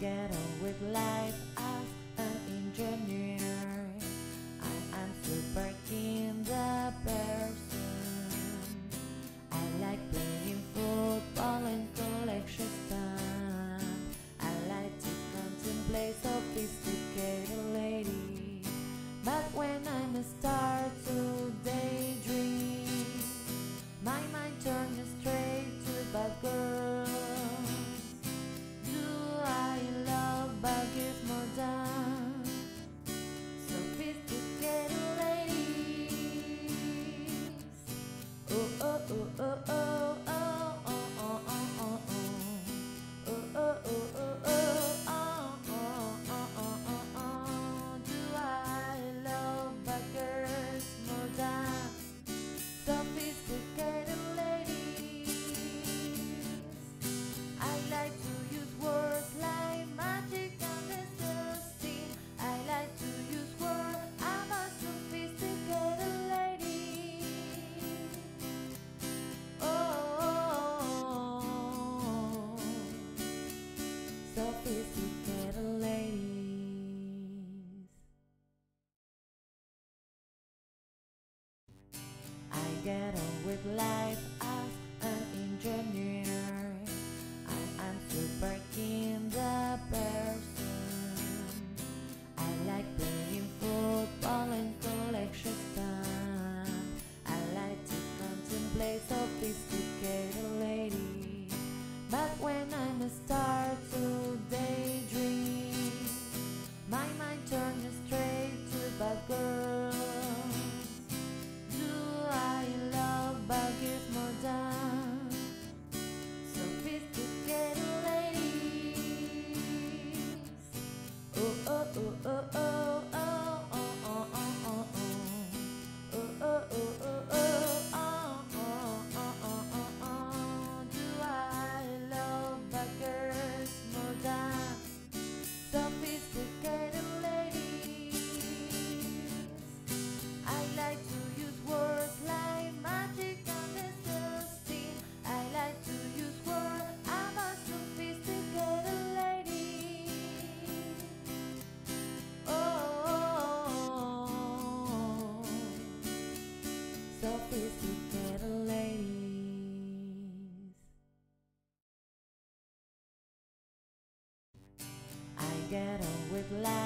get on with life as an engineer. I am super keen the person. I like playing football and collection stamps. I like to contemplate sophisticated lady. But when I'm a star to daydream, my mind turns straight to bad girls. Do I love bad girls more than sophisticated ladies? Oh, oh, oh, oh, oh, oh, oh, oh, oh, oh, oh, oh, oh, oh, oh, oh. Do I love bad girls more than sophisticated ladies? I like to use words like magic and disgusting. I like to use words. I'm a sophisticated lady. Oh, sophisticated ladies. I get on with life as an engineer. I am super keen the person. I like playing football and collection stamps. I like to contemplate sophisticated lady. But when I'm a star to daydream, my mind turns straight to bad girls. Do I love bad girls more than sophisticated ladies? Oh, oh, oh, oh, oh, oh, oh, oh, oh, oh, oh, oh, oh, oh, oh, oh. Do I love bad girls more than sophisticated ladies? I like to use words like magic and disgusting. I like to use words. I'm a sophisticated lady. Oh, sophisticated ladies. I get on with life